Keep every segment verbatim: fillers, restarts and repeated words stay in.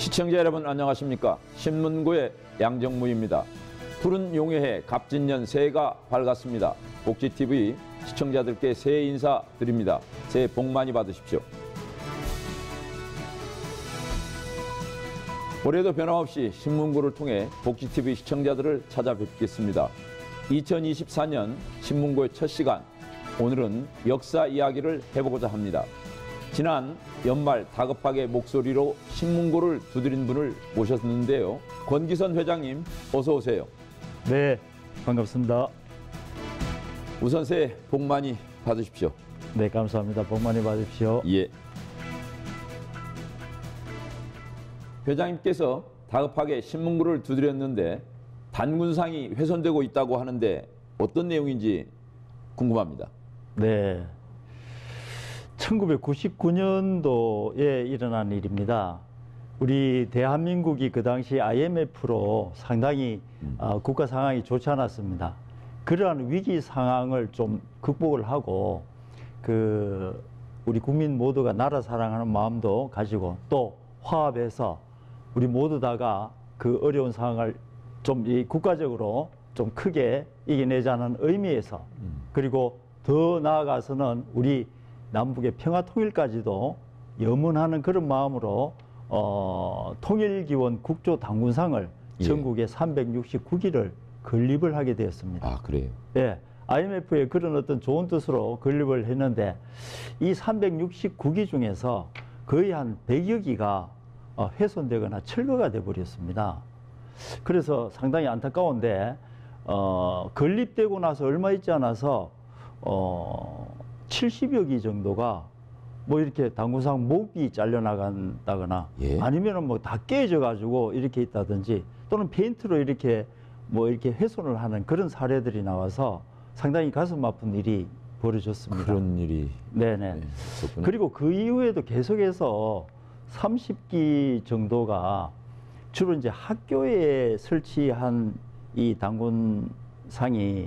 시청자 여러분 안녕하십니까? 신문고의 양정무입니다. 푸른 용해해 갑진년 새해가 밝았습니다. 복지티비 시청자들께 새해 인사 드립니다. 새해 복 많이 받으십시오. 올해도 변함없이 신문고를 통해 복지티비 시청자들을 찾아뵙겠습니다. 이천이십사 년 신문고의 첫 시간, 오늘은 역사 이야기를 해보고자 합니다. 지난 연말 다급하게 목소리로 신문고를 두드린 분을 모셨는데요. 권기선 회장님, 어서 오세요. 네, 반갑습니다. 우선 새해 복 많이 받으십시오. 네, 감사합니다. 복 많이 받으십시오. 예. 회장님께서 다급하게 신문고를 두드렸는데 단군상이 훼손되고 있다고 하는데 어떤 내용인지 궁금합니다. 네, 천구백구십구 년도에 일어난 일입니다. 우리 대한민국이 그 당시 아이엠에프로 상당히 음. 어, 국가 상황이 좋지 않았습니다. 그러한 위기 상황을 좀 극복을 하고 그 우리 국민 모두가 나라 사랑하는 마음도 가지고 또 화합해서 우리 모두 다가 그 어려운 상황을 좀 이 국가적으로 좀 크게 이겨내자는 의미에서 음. 그리고 더 나아가서는 우리 남북의 평화 통일까지도 염원하는 그런 마음으로 어, 통일기원 국조 단군상을 예. 전국에 삼백육십구 기를 건립을 하게 되었습니다. 아, 그래요? 예. 아이엠에프의 그런 어떤 좋은 뜻으로 건립을 했는데 이 삼백육십구 기 중에서 거의 한 백여 기가 어, 훼손되거나 철거가 돼 버렸습니다. 그래서 상당히 안타까운데 어, 건립되고 나서 얼마 있지 않아서 어, 칠십여 기 정도가 뭐 이렇게 단군상 목이 잘려나간다거나 예? 아니면은 뭐 다 깨져 가지고 이렇게 있다든지 또는 페인트로 이렇게 뭐 이렇게 훼손을 하는 그런 사례들이 나와서 상당히 가슴 아픈 일이 벌어졌습니다. 그런 일이 네네. 네, 그리고 그 이후에도 계속해서 삼십 기 정도가 주로 이제 학교에 설치한 이 단군상이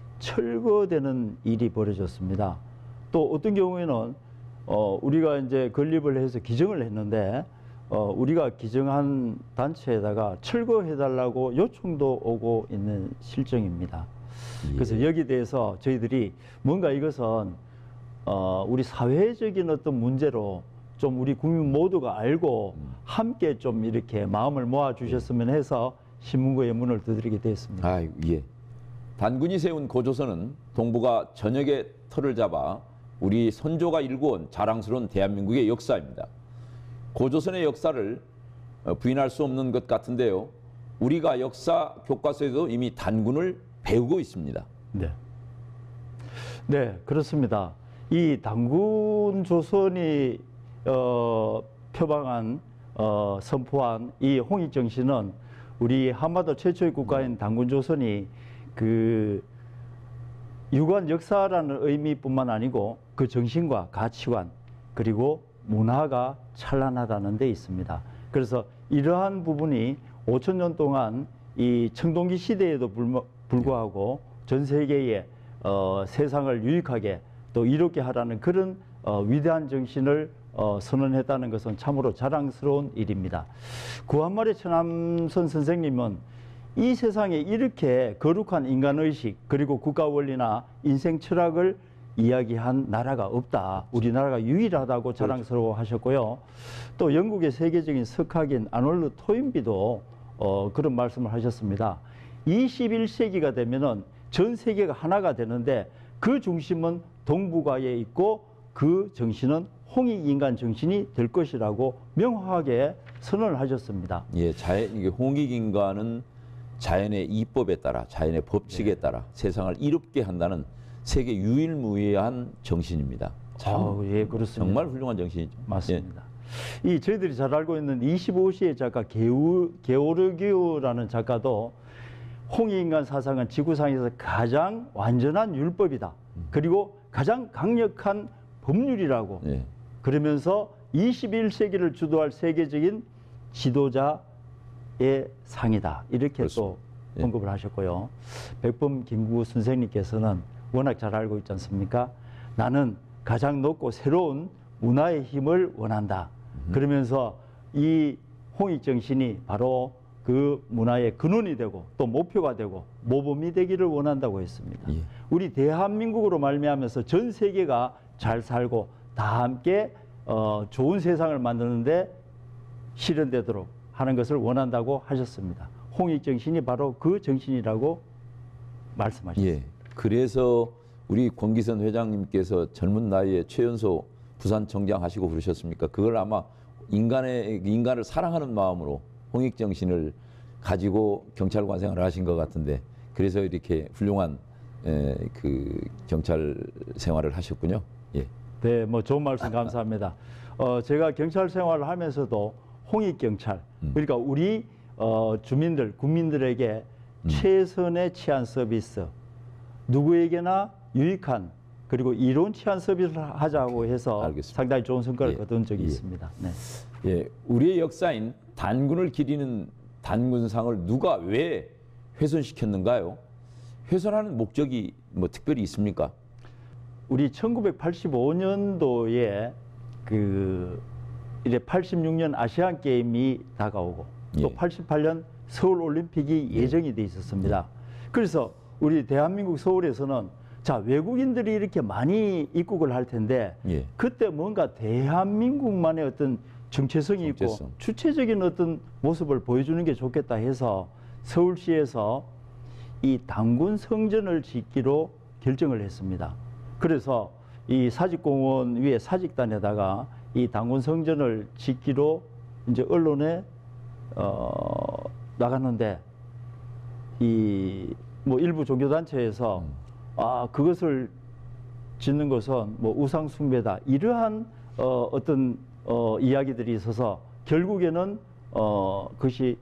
철거되는 일이 벌어졌습니다. 또 어떤 경우에는 어 우리가 이제 건립을 해서 기증을 했는데 어 우리가 기증한 단체에다가 철거해달라고 요청도 오고 있는 실정입니다. 예. 그래서 여기에 대해서 저희들이 뭔가 이것은 어 우리 사회적인 어떤 문제로 좀 우리 국민 모두가 알고 음. 함께 좀 이렇게 마음을 모아 주셨으면 해서 신문고의 문을 두드리게 되었습니다. 아, 예. 단군이 세운 고조선은 동북아 전역의 터를 잡아 우리 선조가 일구온 자랑스러운 대한민국의 역사입니다. 고조선의 역사를 부인할 수 없는 것 같은데요. 우리가 역사 교과서에도 이미 단군을 배우고 있습니다. 네, 네, 그렇습니다. 이 단군 조선이 어, 표방한 어, 선포한 이 홍익정신은 우리 한반도 최초의 국가인 단군 조선이 그 유구한 역사라는 의미뿐만 아니고 그 정신과 가치관 그리고 문화가 찬란하다는 데 있습니다. 그래서 이러한 부분이 오천 년 동안 이 청동기 시대에도 불구하고 전 세계에 어, 세상을 유익하게 또 이롭게 하라는 그런 어, 위대한 정신을 어, 선언했다는 것은 참으로 자랑스러운 일입니다. 구한말의 천암선 선생님은 이 세상에 이렇게 거룩한 인간의식 그리고 국가 원리나 인생 철학을 이야기한 나라가 없다. 우리나라가 유일하다고 자랑스러워 하셨고요. 또 영국의 세계적인 석학인 아놀드 토인비도 어, 그런 말씀을 하셨습니다. 이십일 세기가 되면은 전 세계가 하나가 되는데 그 중심은 동북아에 있고 그 정신은 홍익인간 정신이 될 것이라고 명확하게 선언을 하셨습니다. 예, 자연, 이게 홍익인간은 자연의 이법에 따라, 자연의 법칙에 네. 따라 세상을 이롭게 한다는 세계 유일무이한 정신입니다. 참, 아, 예, 그렇습니다. 정말 훌륭한 정신이죠. 맞습니다. 예. 이 저희들이 잘 알고 있는 이십오 시의 작가 게우, 게오르기우라는 작가도 홍익인간 사상은 지구상에서 가장 완전한 율법이다. 음. 그리고 가장 강력한 법률이라고 네. 그러면서 이십일 세기를 주도할 세계적인 지도자의 상이다. 이렇게 그렇습니다. 또 언급을 네. 하셨고요. 백범 김구 선생님께서는 워낙 잘 알고 있지 않습니까? 나는 가장 높고 새로운 문화의 힘을 원한다. 음. 그러면서 이 홍익정신이 바로 그 문화의 근원이 되고 또 목표가 되고 모범이 되기를 원한다고 했습니다. 예. 우리 대한민국으로 말미암아서 전 세계가 잘 살고 다 함께 어, 좋은 세상을 만드는데 실현되도록 하는 것을 원한다고 하셨습니다. 홍익정신이 바로 그 정신이라고 말씀하셨습니다. 예. 그래서 우리 권기선 회장님께서 젊은 나이에 최연소 부산청장 하시고 그러셨습니까? 그걸 아마 인간의 인간을 사랑하는 마음으로 홍익정신을 가지고 경찰관 생활을 하신 것 같은데 그래서 이렇게 훌륭한 에, 그 경찰 생활을 하셨군요. 예. 네, 뭐 좋은 말씀 감사합니다. 어, 제가 경찰 생활을 하면서도 홍익경찰, 음. 그러니까 우리 어, 주민들, 국민들에게 음. 최선의 치안 서비스, 누구에게나 유익한 그리고 이로운 치안 서비스를 하자고 해서 알겠습니다. 상당히 좋은 성과를 예. 거둔 적이 예. 있습니다. 네. 예, 우리의 역사인 단군을 기리는 단군상을 누가 왜 훼손시켰는가요? 훼손하는 목적이 뭐 특별히 있습니까? 우리 천구백팔십오 년도에 그 이제 팔십육 년 아시안 게임이 다가오고 또 예. 팔십팔 년 서울 올림픽이 예정이 돼 있었습니다. 그래서 우리 대한민국 서울에서는 자 외국인들이 이렇게 많이 입국을 할 텐데 예. 그때 뭔가 대한민국만의 어떤 정체성이 정체성. 있고 주체적인 어떤 모습을 보여주는 게 좋겠다 해서 서울시에서 이 단군 성전을 짓기로 결정을 했습니다. 그래서 이 사직공원 위에 사직단에다가 이 단군 성전을 짓기로 이제 언론에 어, 나갔는데 이 뭐 일부 종교단체에서 음. 아 그것을 짓는 것은 뭐 우상 숭배다 이러한 어, 어떤 어, 이야기들이 있어서 결국에는 어, 그것이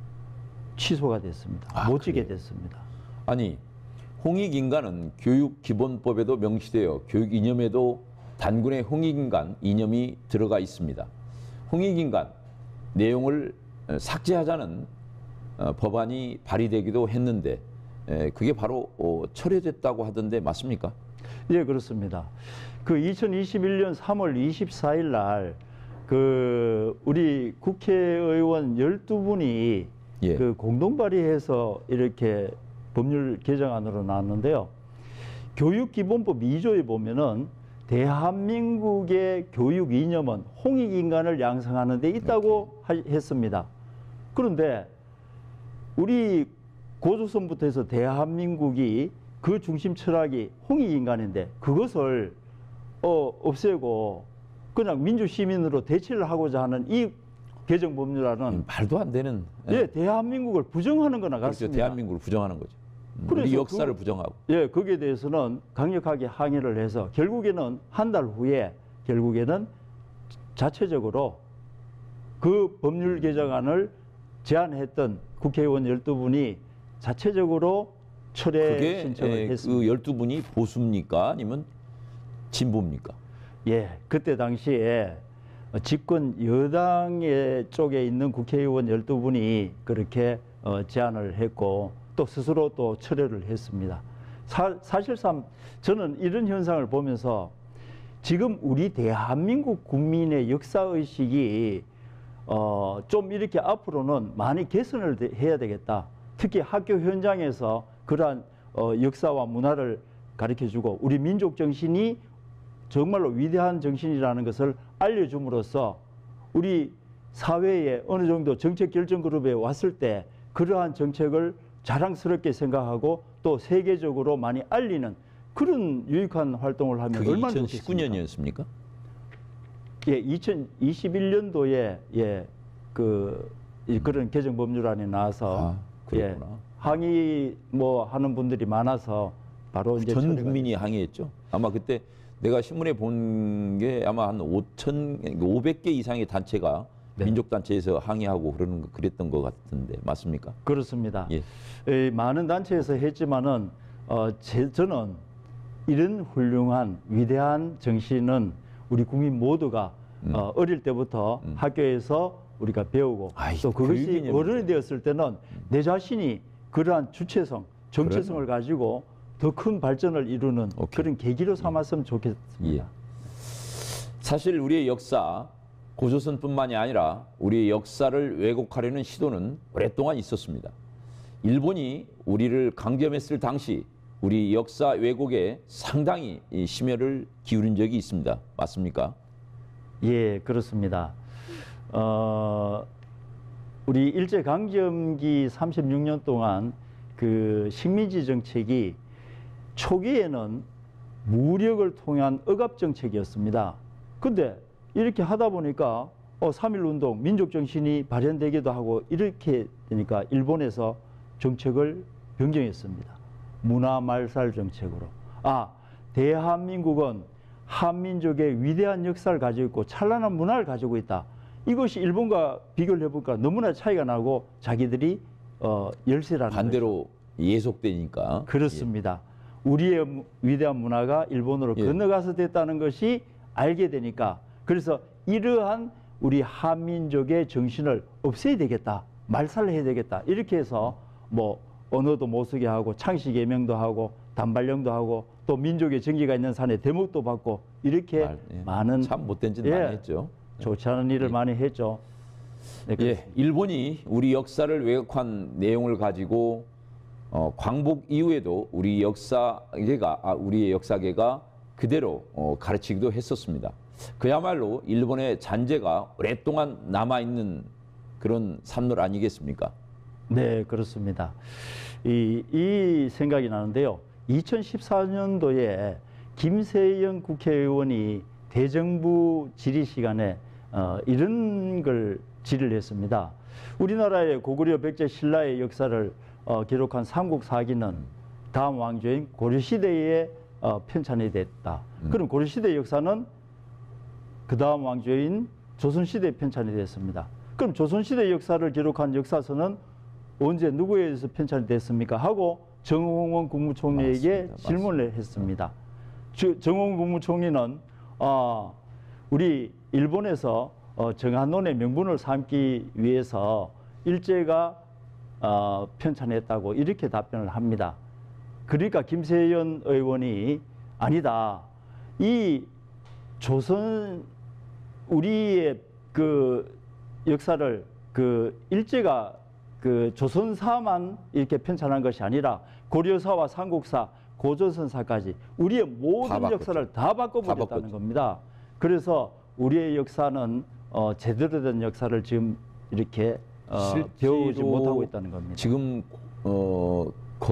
취소가 됐습니다. 아, 못 짓게 그래요? 됐습니다. 아니 홍익인간은 교육기본법에도 명시되어 교육 이념에도 단군의 홍익인간 이념이 들어가 있습니다. 홍익인간 내용을 삭제하자는 법안이 발의되기도 했는데 그게 바로 철회됐다고 하던데 맞습니까? 예, 그렇습니다. 그 이천이십일 년 삼월 이십사일 날 그 우리 국회의원 열두 분이 예. 그 공동 발의해서 이렇게 법률 개정안으로 나왔는데요. 교육기본법 이 조에 보면은 대한민국의 교육 이념은 홍익인간을 양성하는 데 있다고 하, 했습니다. 그런데 우리 고조선부터 해서 대한민국이 그 중심 철학이 홍익인간인데 그것을 어, 없애고 그냥 민주시민으로 대체를 하고자 하는 이 개정 법률안은 말도 안 되는 예, 대한민국을 부정하는 거나 그렇죠. 같습니다. 대한민국을 부정하는 거죠. 우리 그래서 역사를 그- 부정하고. 예, 거기에 대해서는 강력하게 항의를 해서 결국에는 한 달 후에 결국에는 자체적으로 그 법률 개정안을 제안했던 국회의원 열두 분이 자체적으로 철회 그게 신청을 에, 했습니다. 그 열두 분이 보수입니까? 아니면 진보입니까? 예, 그때 당시에 집권 여당의 쪽에 있는 국회의원 열두 분이 그렇게 어, 제안을 했고 또 스스로 또 철회를 했습니다. 사, 사실상 저는 이런 현상을 보면서 지금 우리 대한민국 국민의 역사의식이 어, 좀 이렇게 앞으로는 많이 개선을 되- 해야 되겠다. 특히 학교 현장에서 그러한 어, 역사와 문화를 가르쳐주고 우리 민족 정신이 정말로 위대한 정신이라는 것을 알려줌으로써 우리 사회에 어느 정도 정책 결정 그룹에 왔을 때 그러한 정책을 자랑스럽게 생각하고 또 세계적으로 많이 알리는 그런 유익한 활동을 하면 그게 얼마나 이천십구 좋겠습니까? 년이었습니까? 예, 이천이십일 년도에 예, 그 이, 그런 개정 법률안이 나와서 아, 그렇구나. 예, 항의 뭐 하는 분들이 많아서 바로 이제 전 처리가 국민이 항의했죠. 아마 그때 내가 신문에 본 게 아마 한 오천, 오백 개 이상의 단체가 네. 민족단체에서 항의하고 그러는 거 그랬던 것 같은데 맞습니까? 그렇습니다. 예. 에, 많은 단체에서 했지만은 어, 제, 저는 이런 훌륭한 위대한 정신은 우리 국민 모두가 음. 어, 어릴 때부터 음. 학교에서 우리가 배우고 아이, 또 그것이 교육이냐, 어른이 되었을 때는 내 자신이 그러한 주체성, 정체성을 가지고 더 큰 발전을 이루는 오케이. 그런 계기로 삼았으면 좋겠습니다. 예. 사실 우리의 역사 고조선뿐만이 아니라 우리의 역사를 왜곡하려는 시도는 오랫동안 있었습니다. 일본이 우리를 강점했을 당시 우리 역사 왜곡에 상당히 이 심혈을 기울인 적이 있습니다. 맞습니까? 예, 그렇습니다. 어, 우리 일제강점기 삼십육 년 동안 그 식민지 정책이 초기에는 무력을 통한 억압 정책이었습니다. 근데 이렇게 하다 보니까 어, 삼일운동, 민족정신이 발현되기도 하고 이렇게 되니까 일본에서 정책을 변경했습니다. 문화말살 정책으로. 아, 대한민국은 한민족의 위대한 역사를 가지고 있고 찬란한 문화를 가지고 있다. 이것이 일본과 비교를 해보니까 너무나 차이가 나고 자기들이 어, 열세라는 반대로 거죠. 예속되니까. 그렇습니다. 예. 우리의 위대한 문화가 일본으로 예. 건너가서 됐다는 것이 알게 되니까 그래서 이러한 우리 한민족의 정신을 없애야 되겠다. 말살을 해야 되겠다. 이렇게 해서 뭐 언어도 못 쓰게 하고 창씨개명도 하고 단발령도 하고 또 민족의 정기가 있는 산에 대목도 받고 이렇게 말, 예. 많은 참 못된 짓 예. 많이 했죠. 좋지 않은 일을 예. 많이 했죠. 네, 예, 일본이 우리 역사를 왜곡한 내용을 가지고 어, 광복 이후에도 우리 역사계가 아, 우리의 역사계가 그대로 어, 가르치기도 했었습니다. 그야말로 일본의 잔재가 오랫동안 남아 있는 그런 산물 아니겠습니까? 네, 그렇습니다. 이, 이 생각이 나는데요. 이천십사 년도에 김세영 국회의원이 대정부 질의 시간에 어, 이런 걸 질의를 했습니다. 우리나라의 고구려 백제 신라의 역사를 어, 기록한 삼국사기는 다음 왕조인 고려시대에 어, 편찬이 됐다. 음. 그럼 고려시대의 역사는 그 다음 왕조인 조선시대에 편찬이 됐습니다. 그럼 조선시대 역사를 기록한 역사서는 언제 누구에 의해서 편찬이 됐습니까? 하고 정홍원 국무총리에게 맞습니다. 질문을 맞습니다. 했습니다. 주, 정홍원 국무총리는 어, 우리 일본에서 어, 정한론의 명분을 삼기 위해서 일제가 어, 편찬했다고 이렇게 답변을 합니다. 그러니까 김세연 의원이 아니다. 이 조선 우리의 그 역사를 그 일제가 그 조선사만 이렇게 편찬한 것이 아니라 고려사와 삼국사, 고조선사까지 우리의 모든 다 역사를 다 바꿔버렸다는 겁니다. 그래서 우리의 역사는 어, 제대로 된 역사를 지금 이렇게 어, 배우지 못하고 있다는 겁니다. 지금 어,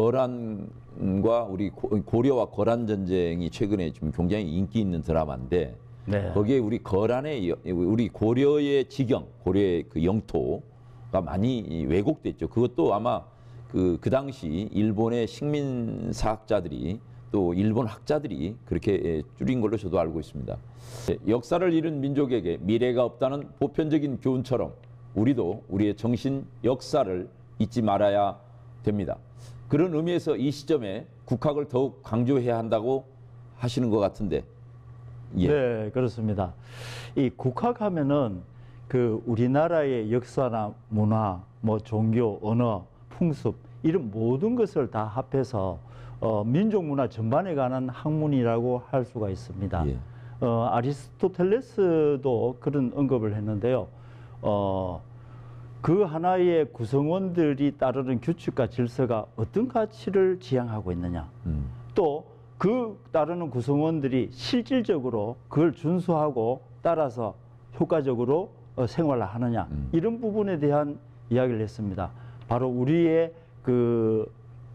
거란과 우리 고려와 거란 전쟁이 최근에 좀 굉장히 인기 있는 드라마인데 네. 거기에 우리 거란의 우리 고려의 지경, 고려의 그 영토가 많이 왜곡됐죠. 그것도 아마 그, 그 당시 일본의 식민사학자들이 또 일본 학자들이 그렇게 줄인 걸로 저도 알고 있습니다. 역사를 잃은 민족에게 미래가 없다는 보편적인 교훈처럼 우리도 우리의 정신, 역사를 잊지 말아야 됩니다. 그런 의미에서 이 시점에 국학을 더욱 강조해야 한다고 하시는 것 같은데. 예. 네, 그렇습니다. 이 국학하면은 그 우리나라의 역사나 문화, 뭐 종교, 언어, 풍습 이런 모든 것을 다 합해서 어, 민족 문화 전반에 관한 학문이라고 할 수가 있습니다. 예. 어, 아리스토텔레스도 그런 언급을 했는데요. 어, 그 하나의 구성원들이 따르는 규칙과 질서가 어떤 가치를 지향하고 있느냐. 음. 또 그 따르는 구성원들이 실질적으로 그걸 준수하고 따라서 효과적으로 어, 생활을 하느냐. 음. 이런 부분에 대한 이야기를 했습니다. 바로 우리의 그,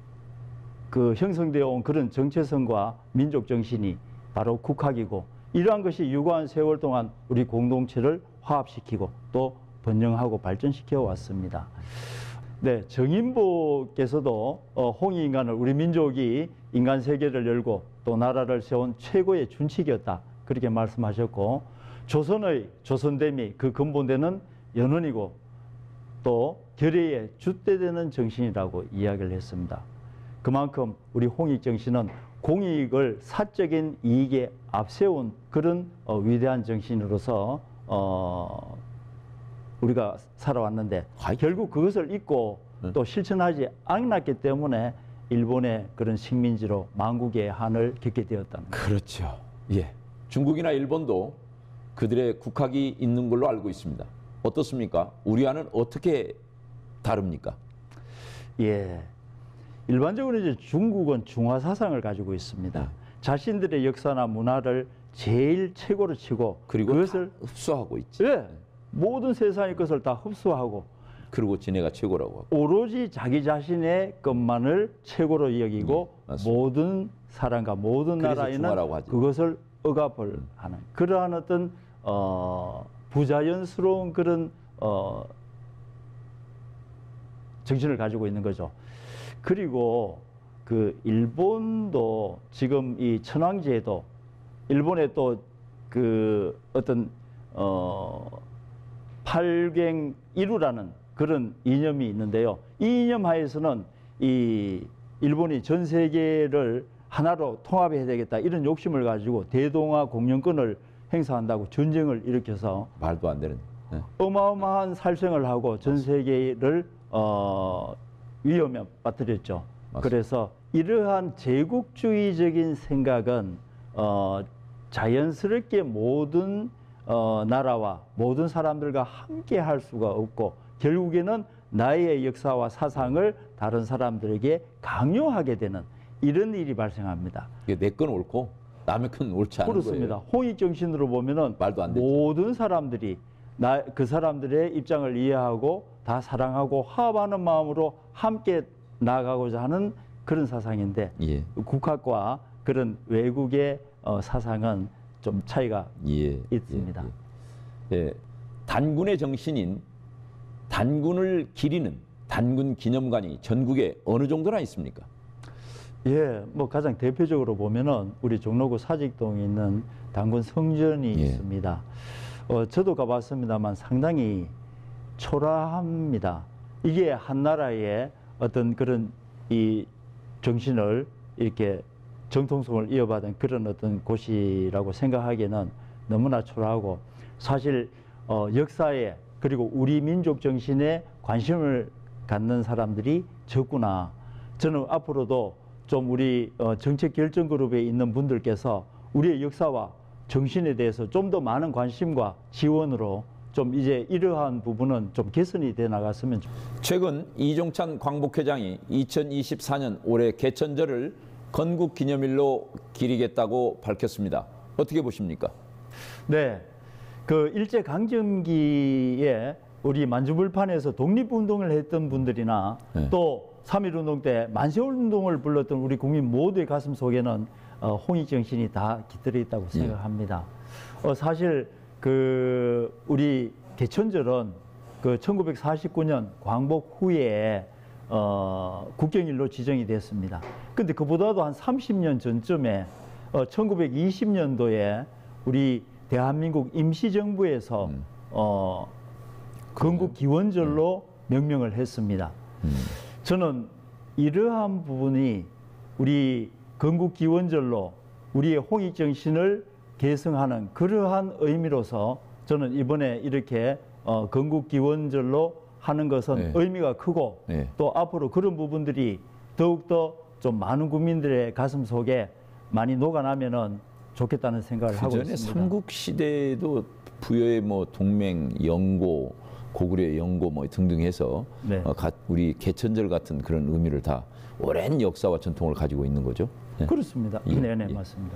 그 형성되어 온 그런 정체성과 민족 정신이 바로 국학이고 이러한 것이 유구한 세월 동안 우리 공동체를 화합시키고 또 번영하고 발전시켜 왔습니다. 네, 정인보께서도 어, 홍익인간을 우리 민족이 인간 세계를 열고 또 나라를 세운 최고의 준칙이었다. 그렇게 말씀하셨고 조선의 조선됨이 그 근본되는 연원이고 또 결의의 줏대되는 정신이라고 이야기를 했습니다. 그만큼 우리 홍익 정신은 공익을 사적인 이익에 앞세운 그런 어, 위대한 정신으로서 어, 우리가 살아왔는데 결국 그것을 잊고 응. 또 실천하지 않았기 때문에 일본의 그런 식민지로 만국의 한을 겪게 되었다는 거죠. 그렇죠. 예. 중국이나 일본도 그들의 국학이 있는 걸로 알고 있습니다. 어떻습니까? 우리와는 어떻게 다릅니까? 예. 일반적으로 이제 중국은 중화 사상을 가지고 있습니다. 네. 자신들의 역사나 문화를 제일 최고로 치고 그리고 그것을 흡수하고 있지. 예. 모든 세상의 것을 다 흡수하고 그리고 지네가 최고라고 하고. 오로지 자기 자신의 것만을 최고로 여기고 네, 맞습니다. 모든 사람과 모든 그래서 나라에는 중화라고 하죠. 그것을 억압을 하는 그러한 어떤 어, 부자연스러운 그런 어, 정신을 가지고 있는 거죠. 그리고 그 일본도 지금 이 천황제도 일본에 또 그 어떤 어 팔갱일우라는 그런 이념이 있는데요. 이 이념 하에서는 이 일본이 전 세계를 하나로 통합해야 되겠다 이런 욕심을 가지고 대동아 공영권을 행사한다고 전쟁을 일으켜서 말도 안 되는. 네. 어마어마한 살생을 하고 전 세계를 어, 위험에 빠뜨렸죠. 맞습니다. 그래서 이러한 제국주의적인 생각은 어, 자연스럽게 모든 어, 나라와 모든 사람들과 함께 할 수가 없고 결국에는 나의 역사와 사상을 다른 사람들에게 강요하게 되는 이런 일이 발생합니다. 내 건 옳고 남의 건 옳지 않은 그렇습니다. 거예요. 홍익 정신으로 보면은 말도 안 되죠. 모든 사람들이 나, 그 사람들의 입장을 이해하고 다 사랑하고 화합하는 마음으로 함께 나아가고자 하는 그런 사상인데 예. 국학과 그런 외국의 어, 사상은 좀 차이가 예. 있습니다. 예. 예. 단군의 정신인 단군을 기리는 단군 기념관이 전국에 어느 정도나 있습니까? 예, 뭐 가장 대표적으로 보면은 우리 종로구 사직동에 있는 단군 성전이 예. 있습니다. 어, 저도 가봤습니다만 상당히 초라합니다. 이게 한 나라의 어떤 그런 이 정신을 이렇게 정통성을 이어받은 그런 어떤 곳이라고 생각하기에는 너무나 초라하고 사실 어, 역사에 그리고 우리 민족 정신에 관심을 갖는 사람들이 적구나. 저는 앞으로도 좀 우리 어, 정책 결정 그룹에 있는 분들께서 우리의 역사와 정신에 대해서 좀 더 많은 관심과 지원으로 좀 이제 이러한 부분은 좀 개선이 돼 나갔으면 좋겠습니다. 최근 이종찬 광복회장이 이천이십사 년 올해 개천절을 건국기념일로 기리겠다고 밝혔습니다. 어떻게 보십니까? 네, 그 일제 강점기에 우리 만주불판에서 독립운동을 했던 분들이나 네. 또 삼일운동 때 만세운동을 불렀던 우리 국민 모두의 가슴 속에는 어, 홍익정신이 다 깃들어 있다고 생각합니다. 어, 사실 그 우리 개천절은 그 천구백사십구 년 광복 후에 어, 국경일로 지정이 됐습니다. 근데 그보다도 한 삼십 년 전쯤에 어, 천구백이십 년도에 우리 대한민국 임시정부에서 음. 어, 건국기원절로 명명을 했습니다. 음. 저는 이러한 부분이 우리 건국기원절로 우리의 홍익정신을 계승하는 그러한 의미로서 저는 이번에 이렇게 어, 건국기원절로 하는 것은 네. 의미가 크고 네. 또 앞으로 그런 부분들이 더욱더 좀 많은 국민들의 가슴 속에 많이 녹아나면은 좋겠다는 생각을 그 하고 전에 있습니다. 삼국 시대에도 부여의 뭐 동맹, 영고, 고구려의 영고 뭐 등등 해서 네. 어, 가, 우리 개천절 같은 그런 의미를 다 오랜 역사와 전통을 가지고 있는 거죠. 네. 그렇습니다. 예, 네, 네, 예. 맞습니다.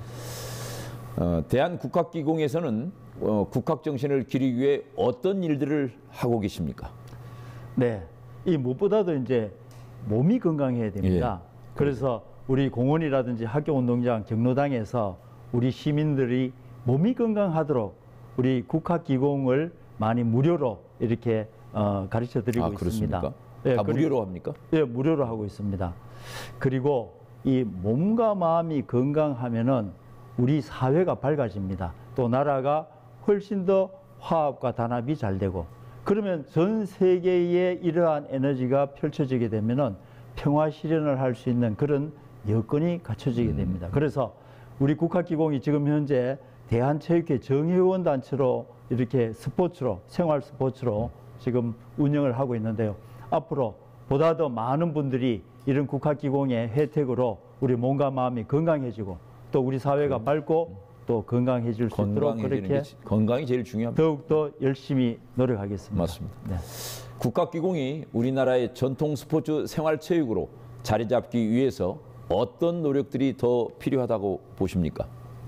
어, 대한국학기공에서는 어, 국학정신을 기리기 위해 어떤 일들을 하고 계십니까? 네, 이 무엇보다도 이제 몸이 건강해야 됩니다. 예. 그래서 우리 공원이라든지 학교운동장, 경로당에서 우리 시민들이 몸이 건강하도록 우리 국학기공을 많이 무료로 이렇게 어, 가르쳐 드리고 아, 있습니다. 그렇습니까? 예, 다 그리고- 무료로 합니까? 예, 무료로 하고 있습니다. 그리고 이 몸과 마음이 건강하면은 우리 사회가 밝아집니다. 또 나라가 훨씬 더 화합과 단합이 잘 되고 그러면 전 세계에 이러한 에너지가 펼쳐지게 되면은 평화 실현을 할 수 있는 그런 여건이 갖춰지게 됩니다. 그래서 우리 국학기공이 지금 현재 대한체육회 정회원 단체로 이렇게 스포츠로 생활 스포츠로 지금 운영을 하고 있는데요. 앞으로 보다 더 많은 분들이 이런 국학기공의 혜택으로 우리 몸과 마음이 건강해지고 또 우리 사회가 밝고 또 또 건강해질 수 있도록 건강해지는 그렇게 게 건강이 제일 중요합니다. 더욱더 열심히 노력하겠습니다. 맞습니다. 네. 국가기공이 우리나라의 전통 스포츠 생활체육으로 자리 잡기 위해서 어떤 노력들이 더 필요하다고 보십니까?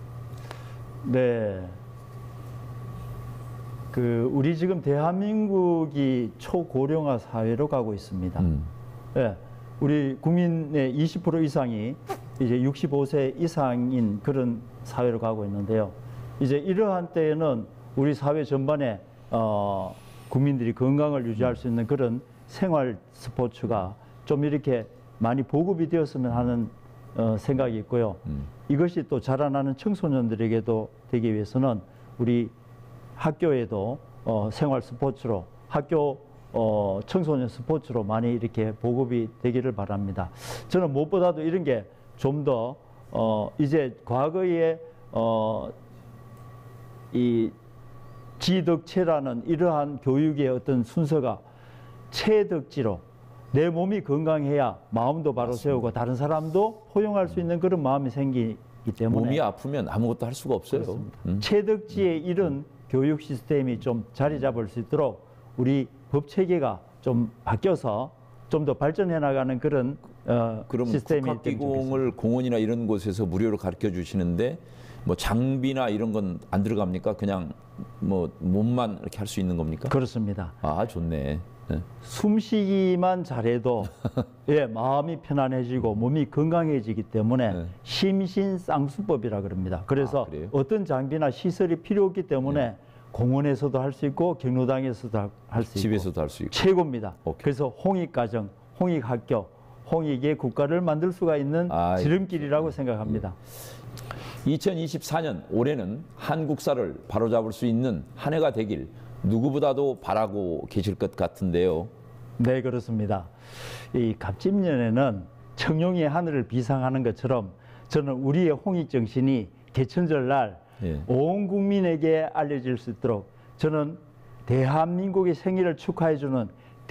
네. 그 우리 지금 대한민국이 초고령화 사회로 가고 있습니다. 음. 네. 우리 국민의 이십 퍼센트 이상이 이제 육십오 세 이상인 그런 사회로 가고 있는데요. 이제 이러한 때에는 우리 사회 전반에 어, 국민들이 건강을 유지할 수 있는 그런 생활 스포츠가 좀 이렇게 많이 보급이 되었으면 하는 어, 생각이 있고요. 음. 이것이 또 자라나는 청소년들에게도 되기 위해서는 우리 학교에도 어, 생활 스포츠로 학교 어, 청소년 스포츠로 많이 이렇게 보급이 되기를 바랍니다. 저는 무엇보다도 이런 게 좀 더 어, 이제 과거에 어, 이 지덕체라는 이러한 교육의 어떤 순서가 체덕지로 내 몸이 건강해야 마음도 바로 맞습니다. 세우고 다른 사람도 포용할 수 있는 그런 마음이 생기기 때문에 몸이 아프면 아무것도 할 수가 없어요. 음. 체덕지의 이런 교육 시스템이 좀 자리 잡을 수 있도록 우리 법 체계가 좀 바뀌어서 좀 더 발전해 나가는 그런 어, 그럼 시스템이 되면 국학기공을 공원이나 이런 곳에서 무료로 가르쳐 주시는데 뭐 장비나 이런 건 안 들어갑니까? 그냥 뭐 몸만 이렇게 할 수 있는 겁니까? 그렇습니다. 아, 좋네. 네. 숨쉬기만 잘해도 예, 마음이 편안해지고 몸이 건강해지기 때문에 네. 심신쌍수법이라 그럽니다. 그래서 아, 그래요? 어떤 장비나 시설이 필요 없기 때문에 네. 공원에서도 할 수 있고 경로당에서도 할 수 있고 집에서도 할 수 있고. 최고입니다. 오케이. 그래서 홍익가정, 홍익학교, 홍익의 국가를 만들 수가 있는 아, 지름길이라고 생각합니다. 이천이십사 년 올해는 한국사를 바로잡을 수 있는 한 해가 되길 누구보다도 바라고 계실 것 같은데요. 네, 그렇습니다. 이 갑진년에는 청룡이 하늘을 비상하는 것처럼 저는 우리의 홍익 정신이 개천절 날 예. 온 국민에게 알려질 수 있도록 저는 대한민국의 생일을 축하해주는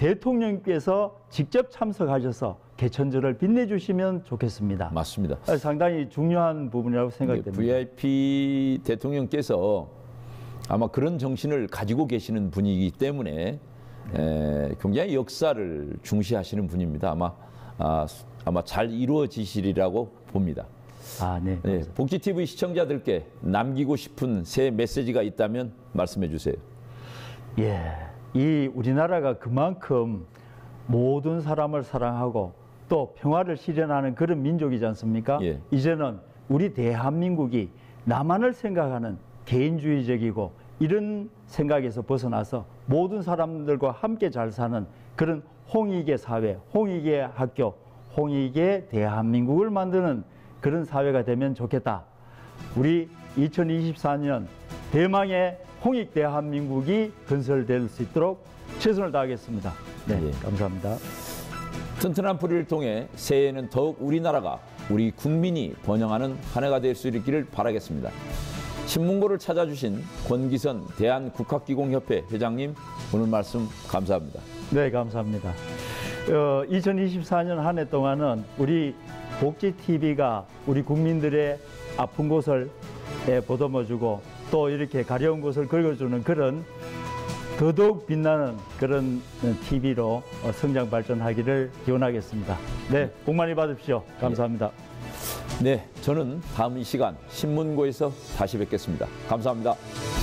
대통령께서 직접 참석하셔서 개천절을 빛내주시면 좋겠습니다. 맞습니다. 상당히 중요한 부분이라고 생각됩니다. 브이아이피 대통령께서 아마 그런 정신을 가지고 계시는 분이기 때문에 에, 굉장히 역사를 중시하시는 분입니다. 아마 아, 아마 잘 이루어지시리라고 봅니다. 아, 네. 네, 복지티비 시청자들께 남기고 싶은 새 메시지가 있다면 말씀해 주세요. 예, 이 우리나라가 그만큼 모든 사람을 사랑하고 또 평화를 실현하는 그런 민족이지 않습니까? 예. 이제는 우리 대한민국이 나만을 생각하는 개인주의적이고 이런 생각에서 벗어나서 모든 사람들과 함께 잘 사는 그런 홍익의 사회, 홍익의 학교, 홍익의 대한민국을 만드는 그런 사회가 되면 좋겠다. 우리 이천이십사 년 대망의 홍익 대한민국이 건설될 수 있도록 최선을 다하겠습니다. 네, 예. 감사합니다. 튼튼한 뿌리를 통해 새해에는 더욱 우리나라가 우리 국민이 번영하는 한 해가 될 수 있기를 바라겠습니다. 신문고를 찾아주신 권기선 대한국학기공협회 회장님 오늘 말씀 감사합니다. 네, 감사합니다. 어, 이천이십사 년 한 해 동안은 우리 복지티비가 우리 국민들의 아픈 곳을 예, 보듬어주고 또 이렇게 가려운 곳을 긁어주는 그런 더더욱 빛나는 그런 티비로 성장 발전하기를 기원하겠습니다. 네, 복 많이 받으십시오. 감사합니다. 네, 저는 다음 이 시간 신문고에서 다시 뵙겠습니다. 감사합니다.